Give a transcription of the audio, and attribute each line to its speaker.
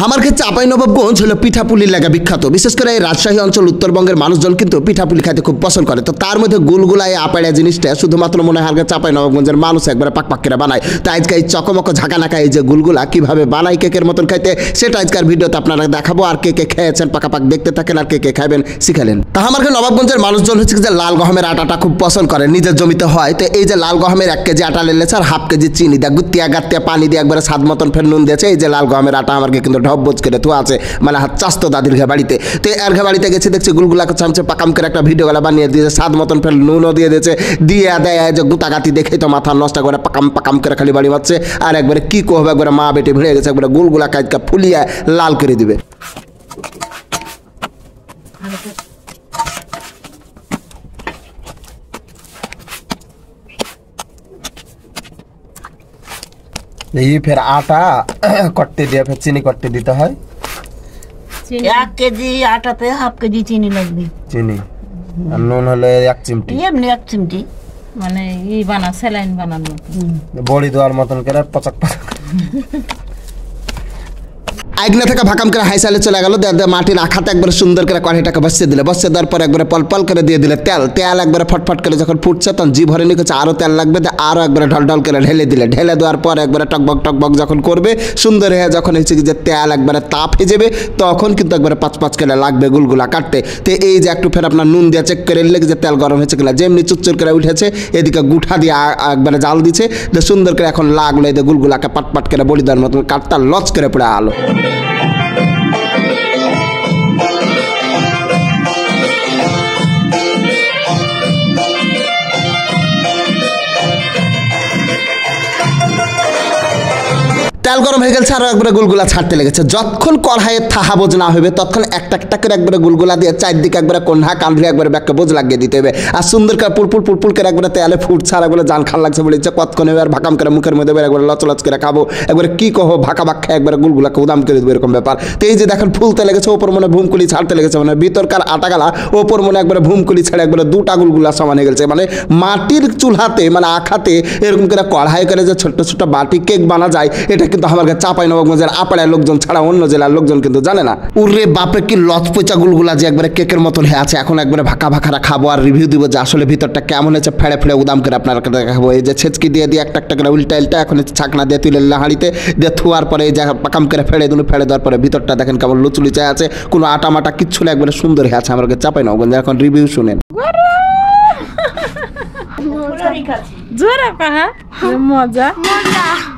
Speaker 1: আমার ক্ষেত্রে চাঁপাইনবাবগঞ্জ হলো পিঠাপুলির লাগা বিখ্যাত। বিশেষ করে এই রাজশাহী অঞ্চল উত্তরবঙ্গের মানুষজন কিন্তু পিঠাপুলি খাইতে খুব পছন্দ করে। তো তার মধ্যে গুলগুলা এই আপাড়া জিনিসটা শুধুমাত্র মনে হয় চাঁপাইনবাবগঞ্জের মানুষ একবারে পাক পাক করে বানায়। তো আজকে এই চকমক ঝাঁকানাকা এই যে গুলগুলা কিভাবে বানায় কেকের মতন খাইতে, সেটা আজকের ভিডিওতে আপনারা দেখাবো। আর কে কে খেয়েছেন পাকাপাক দেখতে থাকেন, আর কে কে খাবেন শিখালেন। তা আমার নবাবগঞ্জের মানুষজন হচ্ছে যে লাল গহমের আটাটা খুব পছন্দ করে, নিজের জমিতে হয়। তো এই যে লাল গহমের 1 কেজি আটা লেলেছে আর হাফ কেজি চিনি দিয়ে গুত্তিয়া গাত্তিয়া পানি দিয়ে একবারে স্বাদ মতন ফের নুন দিয়েছে। এই যে লাল গহমের আটা আমার কিন্তু ঢব্বজ করে তো আছে, মানে চাস্তো দাদির ঘে বাড়িতে। তো এর ঘে বাড়িতে গেছে, দেখছি গুলগুলাকে চামচে পাকাম করে একটা ভিডিও গলা বানিয়ে দিয়েছে, স্বাদ মতন ফের নুনও দিয়ে দিয়েছে, দিয়ে দেয় যে গুতাগাতি দেখে তো মাথা নষ্ট করে পাকাম পাকাম করে খালি বাড়ি মারছে। আর একবারে কি কহবে, একবারে মা বেটি ভিড়ে গেছে, একবারে গুলগুলা কাজকা ফুলিয়ে লাল করে দিবে। এই ফের আটা কটতে দিয়ে ফের চিনি কটতে দিতে হয়।
Speaker 2: 1 কেজি আটাতে হাফ কেজি চিনি লাগবে।
Speaker 1: চিনি আর নুন হলে 1 চিমটি,
Speaker 2: এমনি 1 চিমটি, মানে স্যালাইন বানানো
Speaker 1: বড়ি দেওয়ার মতন করে পচক পচক আইগনা থেকে ভাকাম করে হাইসালে চলে গেল। মাটির আখাতে একবারে সুন্দর করে কড়াইটাকে বসিয়ে দিলে, বসিয়ে দেওয়ার পর একবারে পলপল করে দিয়ে দিলে তেল। তেল একবারে ফটফট করে যখন ফুটছে তখন জি ভরে নিচ্ছে আরও তেল লাগবে, আরও একবারে ঢলঢল করে ঢেলে দিলে। ঢেলে দেওয়ার পর একবারে টকবক টকবক যখন করবে সুন্দর হয়ে, যখন হচ্ছে কি যে তেল একবারে তাপ হয়ে যাবে, তখন কিন্তু একবারে 5 করে লাগবে গুলগুলা কাটতে। তো এই যে একটু ফের আপনার নুন দিয়ে চেক করে নিলে যে তেল গরম হয়েছে কিনা, যেমনি চুরচুর করে উঠেছে এদিকে গুঠা দিয়ে একবারে জাল দিচ্ছে, সুন্দর করে এখন লাগলো এই গুলগুলাকে পাটপাট করে বড়ি দেওয়ার মতন কাটটা লচ করে পড়ে আলো। তেল গরম হয়ে গেছে, আরও একবারে গুলগুলা ছাড়তে লেগেছে। যতক্ষণ কড়াইয়ের থাহা বোঝ না হবে ততক্ষণ একটা একটা করে একবারে গুলগুলা দিয়ে চারদিকে একবারে কন্যা কান্দ্রি একবারে ব্যাগকে বোঝ লাগিয়ে দিতে হবে। আর সুন্দর করে পুরপুর করে একবারে তেলে ফুটছে, আর একবারে জান খান লাগছে বলেছে কতক্ষণ এবার ভাকাম করে মুখের মধ্যে একবারে লচলচ করে খাবো, একবারে কি কহো ভাকা ভাক খায় একবারে গুলগুলাকে উদাম করে দেবো, এরকম ব্যাপার। তো এই যে দেখেন ফুলতে লেগেছে, ওপর মনে ভুমকুলি ছাড়তে লেগেছে, মানে ভিতরকার আটা গালা ওপর মনে একবারে ভুমকুলি ছেড়ে একবারে 2টা গুলগুলা সমান হয়ে গেছে। মানে মাটির চুলাতে মানে আখাতে এরকম করে কড়াই করে যে ছোট্ট ছোট্ট বাটি কেক বানা যায়, এটা কিন্তু আমার কাছে চাঁপাইনবাবগঞ্জের আপাড়ার লোকজন ছাড়া অন্য জেলার লোকজন কিন্তু জানে না। উরে বাপরে কি লচপচা গুলগুলা যে একবারে কেকের মতন হয়ে আছে। এখন একবারে ভাকা ভাকারা খাবো আর রিভিউ দিব যে আসলে ভিতরটা কেমন হয়েছে, ফেড়ে ফেড়ে উদাম করে আপনার দেখাবো। এই যে ছেচকি দিয়ে একটা একটা করে উল্টা উল্টা এখন ছাকনা দিয়ে তুলে হাঁড়িতে দিয়ে থুয়ার পরে এই যে পাকাম করে ফেড়ে দিল, ফেড়ে দেওয়ার পরে ভিতরটা দেখেন কেমন লুচুলিচা আছে, কোনো আটা মাটা কিচ্ছু না, একবারে সুন্দর হয়ে আছে। আমার কাছে চাঁপাইনবাবগঞ্জের এখন রিভিউ শুনেন।
Speaker 2: জোরে কাহা মজা মজা